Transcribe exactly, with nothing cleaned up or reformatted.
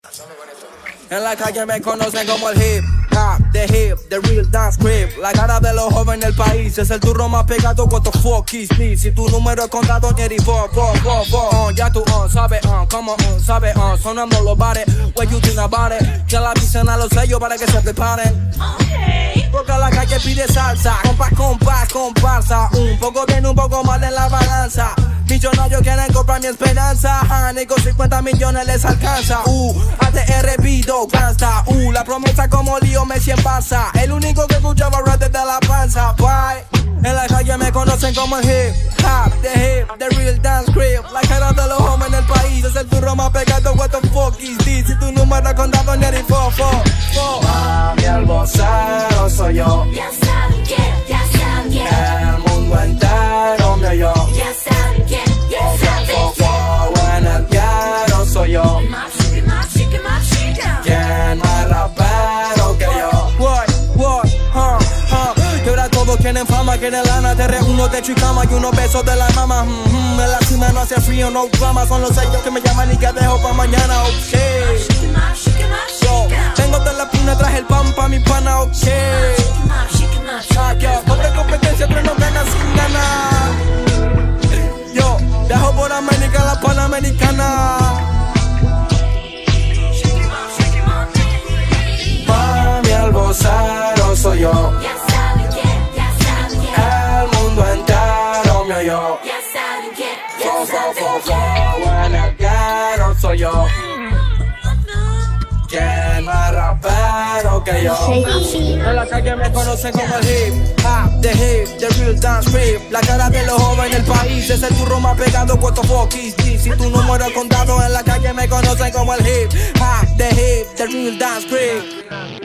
En la calle me conocen como el hip hop, the hip, the real dance creep. La cara de los jóvenes del país es el turro más pegado. What the fuck is me? Si tu número es contado, Jerry, four, four, four, four. Uh, ya tú, uh, sabes, uh, como, uh, sabes, uh, sonando los bares. What you think about it? Que la avisen a los sellos para que se preparen. Okay. Porque la calle pide salsa, compás, compás, comparsa. Un poco bien, un poco mal en la balanza. Millonarios quieren comprar mi esperanza, ah, ni con cincuenta millones les alcanza. Uh, A T R Vido, gangsta. Uh, la promesa como lío Messi en Barça. El único que escuchaba rap desde la panza. Bye. En la calle me conocen como el hip hop, the hip, the real dance creep. La cara de los jóvenes del país es el turro más pegado. What the fuck is this? Si tu número es contado, Jerry, four, four, four. Mami, el vocero soy yo. Ya saben quién, ya saben quién. El mundo entero me oyó. Ya saben quién, ya saben quién. En el piano soy yo. ¿Quién más rapero que yo? What, what, huh, huh. Y ahora todos quieren fama, quieren lana. Te reúno techo y cama y unos besos de la mama. mm -hmm. En la cima no hace frío, no drama. Son los sellos que me llaman y que dejo pa' mañana, ok. Yo, tengo de la puna, traje el pan pa' mi pana, ok. Ah, yo, pobre competencia, pero no gana sin ganar. Yo, viajo por América, la Panamericana. Mami, el vocero soy yo. Ya saben quién, ya saben quién. El mundo entero me oyó. Ya saben quién, ya Fo, fo, saben fo, quién. fo, en el piano soy yo. ¿Quién más rapero que yo? En la calle me conocen como el hip hop, the hip, the real dance creep. La cara de los jóvenes del país es el turro más pegado. What the fuck is this? Si tu número es contado, en la calle me conocen como el hip hop, the hip, the real dance creep.